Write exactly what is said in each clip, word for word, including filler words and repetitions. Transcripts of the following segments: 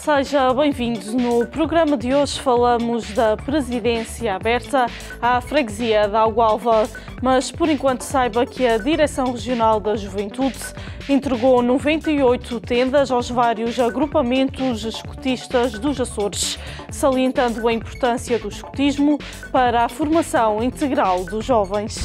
Seja bem-vindo. No programa de hoje falamos da presidência aberta à freguesia de Algualva, mas por enquanto saiba que a Direção Regional da Juventude entregou noventa e oito tendas aos vários agrupamentos escotistas dos Açores, salientando a importância do escotismo para a formação integral dos jovens.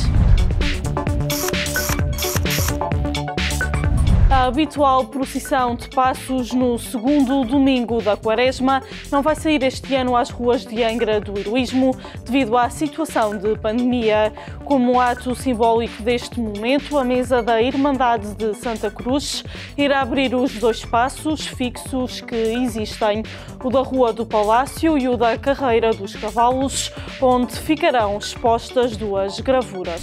A habitual procissão de passos no segundo domingo da Quaresma não vai sair este ano às ruas de Angra do Heroísmo devido à situação de pandemia. Como ato simbólico deste momento, a mesa da Irmandade de Santa Cruz irá abrir os dois passos fixos que existem, o da Rua do Palácio e o da Carreira dos Cavalos, onde ficarão expostas duas gravuras.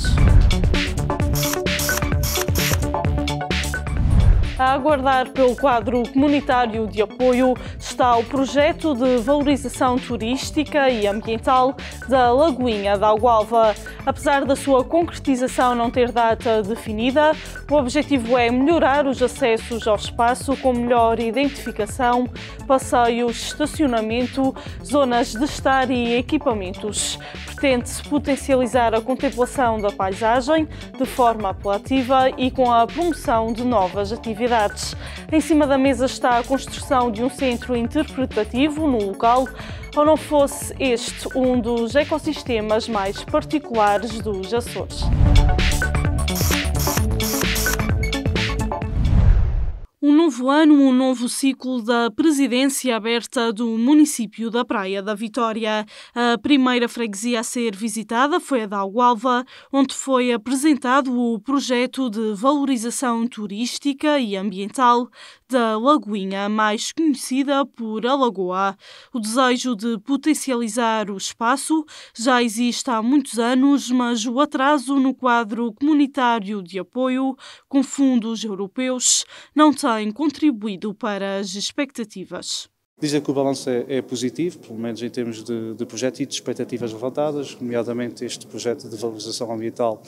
A aguardar pelo quadro comunitário de apoio está o projeto de valorização turística e ambiental da Lagoinha de Algualva. Apesar da sua concretização não ter data definida, o objetivo é melhorar os acessos ao espaço com melhor identificação, passeios, estacionamento, zonas de estar e equipamentos. Pretende-se potencializar a contemplação da paisagem de forma apelativa e com a promoção de novas atividades. Em cima da mesa está a construção de um centro interpretativo no local, ou não fosse este um dos ecossistemas mais particulares dos Açores. Um novo ano, um novo ciclo da presidência aberta do município da Praia da Vitória. A primeira freguesia a ser visitada foi a de Algualva, onde foi apresentado o projeto de valorização turística e ambiental da Lagoinha, mais conhecida por Alagoa. O desejo de potencializar o espaço já existe há muitos anos, mas o atraso no quadro comunitário de apoio com fundos europeus não tem contribuído para as expectativas. Dizer que o balanço é, é positivo, pelo menos em termos de, de projeto e de expectativas levantadas, nomeadamente este projeto de valorização ambiental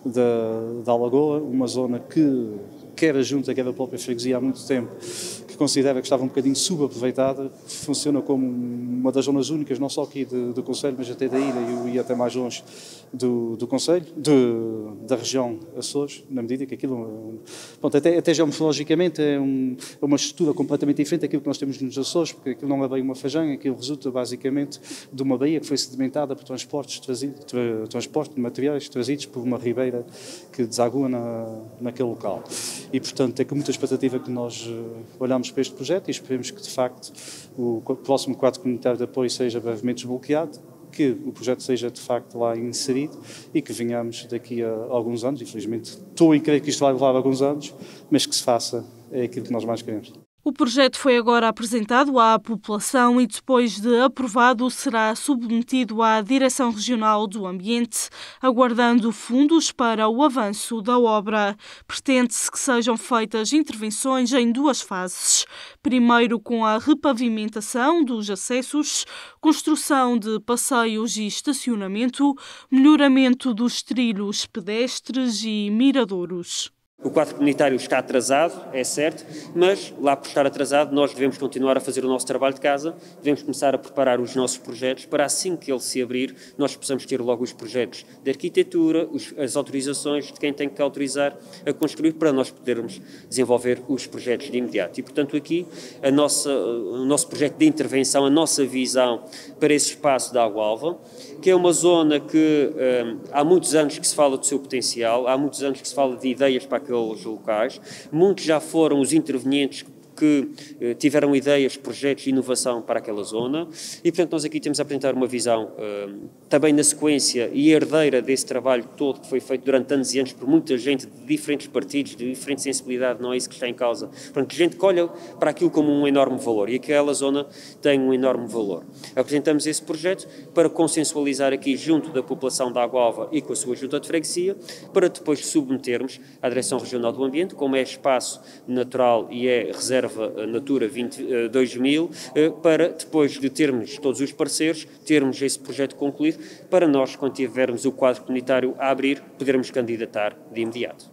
da, da Alagoa, uma zona que quer a Junta, quer a própria freguesia há muito tempo, que considera que estava um bocadinho subaproveitada, funciona como uma das zonas únicas, não só aqui de, do Conselho, mas até da ilha e até mais longe do, do Conselho, de, da região Açores, na medida que aquilo, pronto, até, até geomorfologicamente é, um, é uma estrutura completamente diferente daquilo que nós temos nos Açores, porque aquilo não é bem uma fajã, aquilo resulta basicamente de uma baía que foi sedimentada por transportes trazido, tra, transporte de materiais trazidos por uma ribeira que desagua na, naquele local. E, portanto, é com muita expectativa que nós olhamos para este projeto e esperemos que, de facto, o próximo quadro comunitário de apoio seja brevemente desbloqueado, que o projeto seja, de facto, lá inserido e que venhamos daqui a alguns anos, infelizmente estou em crer que isto vai levar alguns anos, mas que se faça, é aquilo que nós mais queremos. O projeto foi agora apresentado à população e, depois de aprovado, será submetido à Direção Regional do Ambiente, aguardando fundos para o avanço da obra. Pretende-se que sejam feitas intervenções em duas fases. Primeiro, com a repavimentação dos acessos, construção de passeios e estacionamento, melhoramento dos trilhos pedestres e miradouros. O quadro comunitário está atrasado, é certo, mas lá por estar atrasado nós devemos continuar a fazer o nosso trabalho de casa, devemos começar a preparar os nossos projetos para assim que ele se abrir nós possamos ter logo os projetos de arquitetura, os, as autorizações de quem tem que autorizar a construir para nós podermos desenvolver os projetos de imediato. E portanto aqui a nossa, o nosso projeto de intervenção, a nossa visão para esse espaço da Algualva, que é uma zona que hum, há muitos anos que se fala do seu potencial, há muitos anos que se fala de ideias para aqueles locais, muitos já foram os intervenientes que eh, tiveram ideias, projetos de inovação para aquela zona e, portanto, nós aqui temos a apresentar uma visão eh, também na sequência e herdeira desse trabalho todo que foi feito durante anos e anos por muita gente de diferentes partidos, de diferente sensibilidade, não é isso que está em causa. Portanto, gente que olha para aquilo como um enorme valor e aquela zona tem um enorme valor. Apresentamos esse projeto para consensualizar aqui junto da população da Algualva e com a sua junta de freguesia, para depois submetermos à Direção Regional do Ambiente, como é espaço natural e é reserva Natura vinte, dois mil, para depois de termos todos os parceiros, termos esse projeto concluído, para nós, quando tivermos o quadro comunitário a abrir, podermos candidatar de imediato.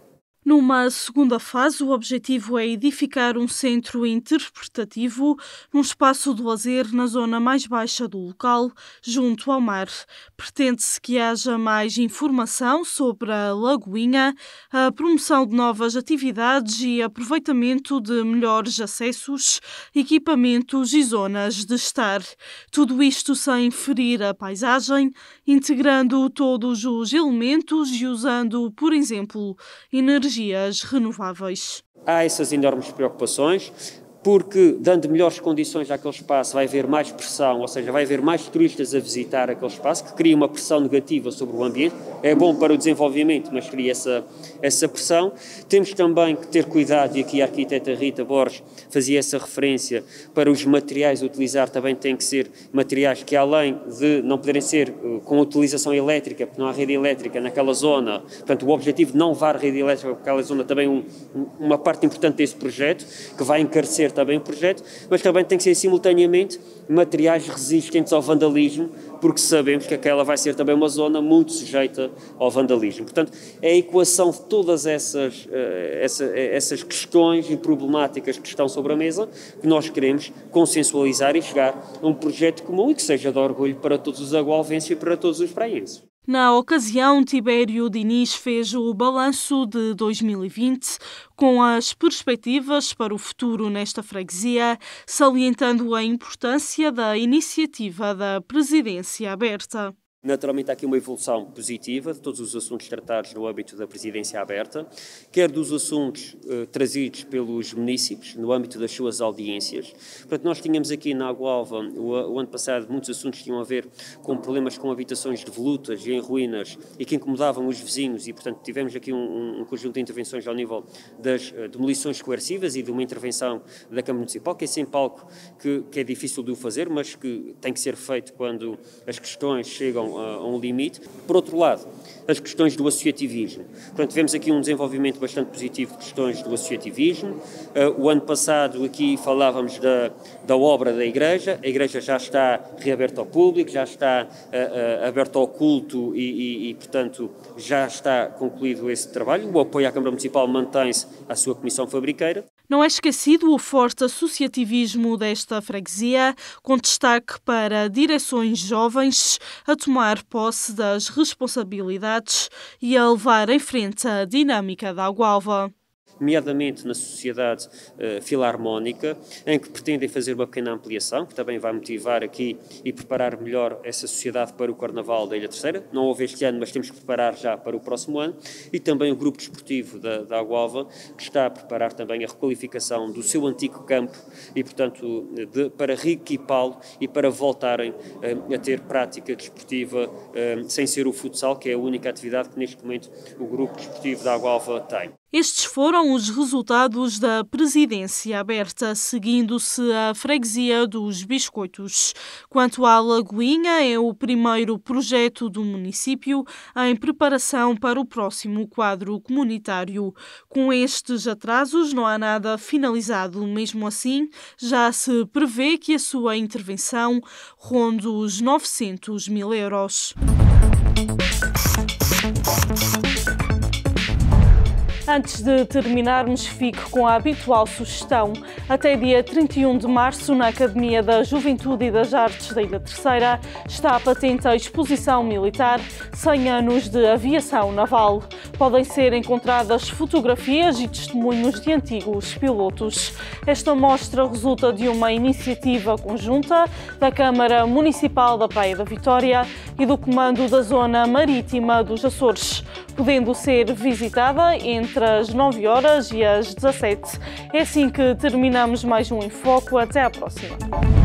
Numa segunda fase, o objetivo é edificar um centro interpretativo num espaço de lazer na zona mais baixa do local, junto ao mar. Pretende-se que haja mais informação sobre a Lagoinha, a promoção de novas atividades e aproveitamento de melhores acessos, equipamentos e zonas de estar. Tudo isto sem ferir a paisagem, integrando todos os elementos e usando, por exemplo, energia renováveis. Há essas enormes preocupações, porque dando melhores condições àquele espaço vai haver mais pressão, ou seja, vai haver mais turistas a visitar aquele espaço, que cria uma pressão negativa sobre o ambiente. É bom para o desenvolvimento, mas cria essa, essa pressão. Temos também que ter cuidado, e aqui a arquiteta Rita Borges fazia essa referência, para os materiais a utilizar também têm que ser materiais que, além de não poderem ser com utilização elétrica, porque não há rede elétrica naquela zona, portanto o objetivo de não levar rede elétrica para aquela zona também um, uma parte importante desse projeto, que vai encarecer também o projeto, mas também tem que ser simultaneamente materiais resistentes ao vandalismo, porque sabemos que aquela vai ser também uma zona muito sujeita ao vandalismo. Portanto, é a equação de todas essas, uh, essa, essas questões e problemáticas que estão sobre a mesa que nós queremos consensualizar e chegar a um projeto comum e que seja de orgulho para todos os agualvenses e para todos os praienses. Na ocasião, Tibério Diniz fez o balanço de dois mil e vinte com as perspectivas para o futuro nesta freguesia, salientando a importância da iniciativa da Presidência Aberta. Naturalmente há aqui uma evolução positiva de todos os assuntos tratados no âmbito da Presidência Aberta, quer dos assuntos eh, trazidos pelos munícipes no âmbito das suas audiências. Portanto, nós tínhamos aqui na Agualva, o, o ano passado, muitos assuntos que tinham a ver com problemas com habitações devolutas e em ruínas e que incomodavam os vizinhos e, portanto, tivemos aqui um, um conjunto de intervenções ao nível das uh, demolições coercivas e de uma intervenção da Câmara Municipal, que é sempre algo que, que é difícil de o fazer, mas que tem que ser feito quando as questões chegam a um limite. Por outro lado, as questões do associativismo. Portanto, tivemos aqui um desenvolvimento bastante positivo de questões do associativismo. Uh, o ano passado aqui falávamos da, da obra da Igreja. A Igreja já está reaberta ao público, já está uh, uh, aberta ao culto e, e, e, portanto, já está concluído esse trabalho. O apoio à Câmara Municipal mantém-se à sua comissão fabriqueira. Não é esquecido o forte associativismo desta freguesia, com destaque para direções jovens a tomar posse das responsabilidades e a levar em frente a dinâmica da Agualva. Nomeadamente na sociedade uh, filarmónica, em que pretendem fazer uma pequena ampliação, que também vai motivar aqui e preparar melhor essa sociedade para o Carnaval da Ilha Terceira. Não houve este ano, mas temos que preparar já para o próximo ano. E também o Grupo Desportivo da, da Agualva, que está a preparar também a requalificação do seu antigo campo e, portanto, de, para reequipá-lo e para voltarem uh, a ter prática desportiva uh, sem ser o futsal, que é a única atividade que neste momento o Grupo Desportivo da Agualva tem. Estes foram os resultados da Presidência Aberta, seguindo-se a freguesia dos Biscoitos. Quanto à Lagoinha, é o primeiro projeto do município em preparação para o próximo quadro comunitário. Com estes atrasos, não há nada finalizado. Mesmo assim, já se prevê que a sua intervenção ronde os novecentos mil euros. Antes de terminarmos, fique com a habitual sugestão. Até dia trinta e um de março, na Academia da Juventude e das Artes da Ilha Terceira, está patente a exposição militar cem anos de aviação naval. Podem ser encontradas fotografias e testemunhos de antigos pilotos. Esta mostra resulta de uma iniciativa conjunta da Câmara Municipal da Praia da Vitória e do Comando da Zona Marítima dos Açores, podendo ser visitada entre as nove horas e as dezassete. É assim que terminamos mais um Em Foco. Até à próxima.